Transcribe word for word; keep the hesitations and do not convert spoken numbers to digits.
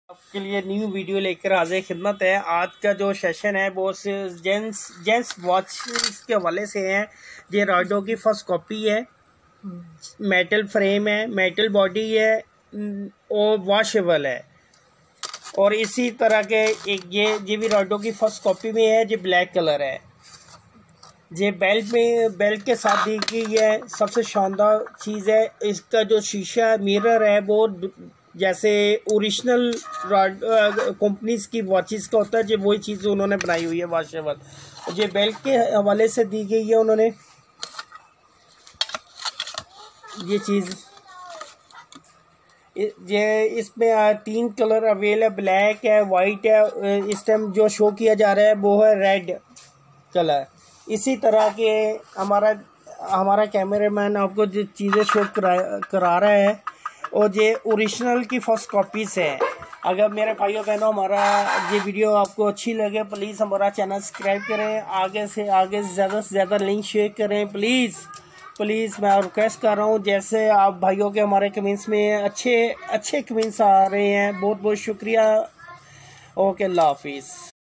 आपके लिए new video लेकर हाजिर खिदमत है। आज का जो सेशन है वो जेंट्स जेंट्स वॉच के हवाले से है। ये राइडो की फर्स्ट कॉपी है, मेटल फ्रेम है, मेटल बॉडी है और वॉशेबल है। और इसी तरह के एक ये ये भी राइडो की फर्स्ट कॉपी में है। ये ब्लैक कलर है। ये बेल्ट में बेल्ट के साथ दी गई है। सबसे शानदार चीज़ है इसका जो शीशा मिरर है वो जैसे ओरिजिनल कंपनीज की वॉचेस का होता है, जो वही चीज़ उन्होंने बनाई हुई है वॉशेबल। ये बेल्ट के हवाले से दी गई है उन्होंने ये चीज़। ये इसमें तीन कलर अवेल है, ब्लैक है, वाइट है। इस टाइम जो शो किया जा रहा है वो है रेड कलर। इसी तरह के हमारा हमारा कैमरामैन आपको जो चीज़ें शो करा करा रहा है और ये ओरिजिनल की फर्स्ट कॉपीज है। अगर मेरे भाइयों बहनों हमारा ये वीडियो आपको अच्छी लगे प्लीज़ हमारा चैनल सब्सक्राइब करें। आगे से आगे ज़्यादा से ज़्यादा लिंक शेयर करें प्लीज़ प्लीज़। मैं रिक्वेस्ट कर रहा हूँ, जैसे आप भाइयों के हमारे कमेंट्स में अच्छे अच्छे कमेंट्स आ रहे हैं, बहुत बहुत शुक्रिया। ओके, अल्लाह हाफिज़।